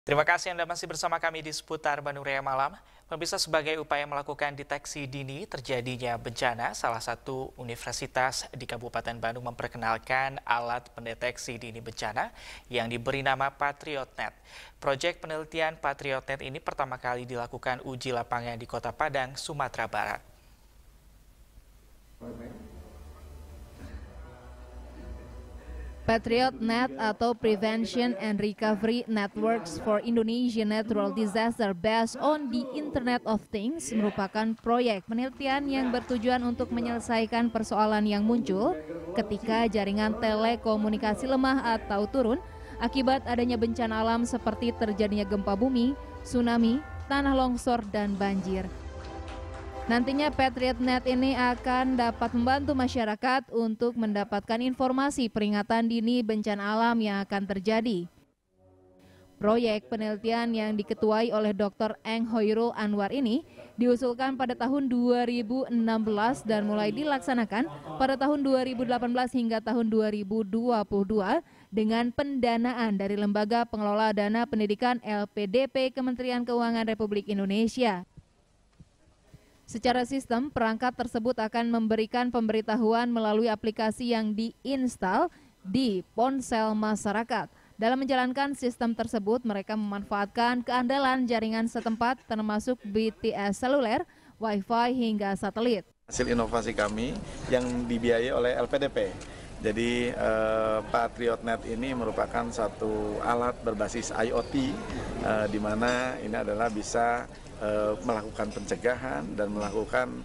Terima kasih Anda masih bersama kami di seputar Bandung Raya Malam. Pemirsa, sebagai upaya melakukan deteksi dini terjadinya bencana, salah satu universitas di Kabupaten Bandung memperkenalkan alat pendeteksi dini bencana yang diberi nama PatriotNet. Proyek penelitian PatriotNet ini pertama kali dilakukan uji lapangan di Kota Padang, Sumatera Barat. PatriotNet atau Prevention and Recovery Networks for Indonesian Natural Disaster Based on the Internet of Things merupakan proyek penelitian yang bertujuan untuk menyelesaikan persoalan yang muncul ketika jaringan telekomunikasi lemah atau turun akibat adanya bencana alam seperti terjadinya gempa bumi, tsunami, tanah longsor, dan banjir. Nantinya PatriotNet ini akan dapat membantu masyarakat untuk mendapatkan informasi peringatan dini bencana alam yang akan terjadi. Proyek penelitian yang diketuai oleh Dr. Eng Hoirul Anwar ini diusulkan pada tahun 2016 dan mulai dilaksanakan pada tahun 2018 hingga tahun 2022 dengan pendanaan dari Lembaga Pengelola Dana Pendidikan LPDP Kementerian Keuangan Republik Indonesia. Secara sistem, perangkat tersebut akan memberikan pemberitahuan melalui aplikasi yang diinstal di ponsel masyarakat. Dalam menjalankan sistem tersebut, mereka memanfaatkan keandalan jaringan setempat termasuk BTS seluler, Wi-Fi hingga satelit. Hasil inovasi kami yang dibiayai oleh LPDP. Jadi PatriotNet ini merupakan satu alat berbasis IoT di mana ini adalah bisa melakukan pencegahan dan melakukan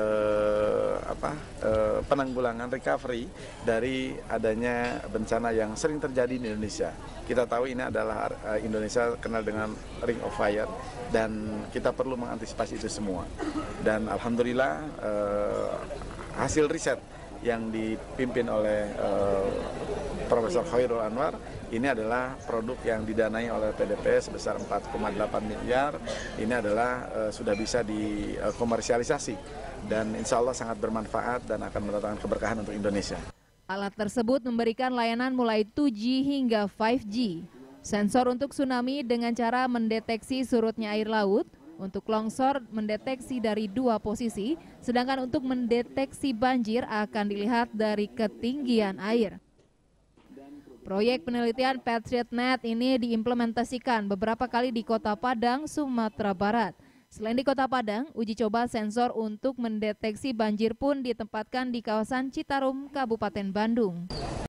penanggulangan recovery dari adanya bencana yang sering terjadi di Indonesia. Kita tahu ini adalah Indonesia kenal dengan Ring of Fire dan kita perlu mengantisipasi itu semua. Dan alhamdulillah hasil riset yang dipimpin oleh Profesor Hoirul Anwar ini adalah produk yang didanai oleh PDP sebesar 4,8 miliar. Ini adalah sudah bisa dikomersialisasi dan insya Allah sangat bermanfaat dan akan mendatangkan keberkahan untuk Indonesia. Alat tersebut memberikan layanan mulai 2G hingga 5G. Sensor untuk tsunami dengan cara mendeteksi surutnya air laut. Untuk longsor mendeteksi dari 2 posisi, sedangkan untuk mendeteksi banjir akan dilihat dari ketinggian air. Proyek penelitian PatriotNet ini diimplementasikan beberapa kali di Kota Padang, Sumatera Barat. Selain di Kota Padang, uji coba sensor untuk mendeteksi banjir pun ditempatkan di kawasan Citarum, Kabupaten Bandung.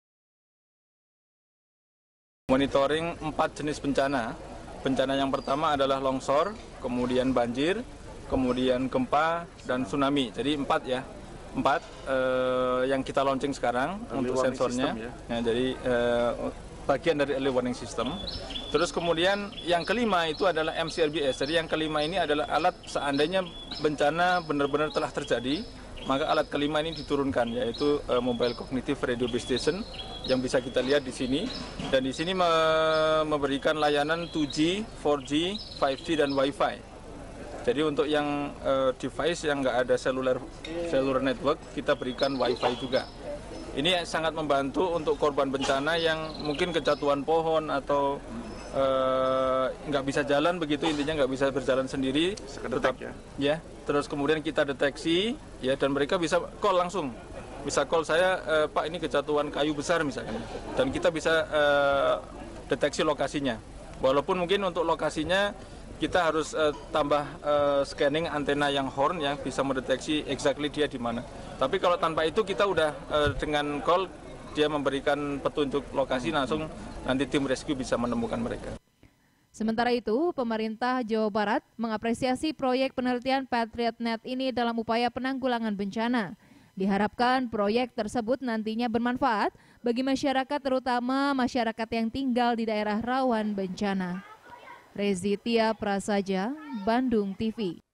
Monitoring 4 jenis bencana. Bencana yang pertama adalah longsor, kemudian banjir, kemudian gempa, dan tsunami. Jadi 4 ya. 4 yang kita launching sekarang early untuk sensornya. System, ya? Ya, jadi bagian dari early warning system. Terus kemudian yang kelima itu adalah MCRBS. Jadi yang kelima ini adalah alat seandainya bencana benar-benar telah terjadi, maka alat kelima ini diturunkan, yaitu Mobile Cognitive Radio Base Station yang bisa kita lihat di sini. Dan di sini memberikan layanan 2G, 4G, 5G, dan Wi-Fi. Jadi untuk yang device yang nggak ada cellular network, kita berikan Wi-Fi juga. Ini sangat membantu untuk korban bencana yang mungkin kejatuhan pohon atau nggak bisa jalan begitu, intinya nggak bisa berjalan sendiri. Tetap ya. Terus kemudian kita deteksi ya, dan mereka bisa call langsung. Bisa call saya, Pak, ini kejatuhan kayu besar misalkan. Dan kita bisa deteksi lokasinya. Walaupun mungkin untuk lokasinya kita harus tambah scanning antena yang horn yang bisa mendeteksi exactly dia di mana. Tapi kalau tanpa itu kita udah dengan call dia memberikan petunjuk lokasi, langsung nanti tim rescue bisa menemukan mereka. Sementara itu, pemerintah Jawa Barat mengapresiasi proyek penelitian PatriotNet ini dalam upaya penanggulangan bencana. Diharapkan proyek tersebut nantinya bermanfaat bagi masyarakat, terutama masyarakat yang tinggal di daerah rawan bencana. Rezitia Prasaja, Bandung TV.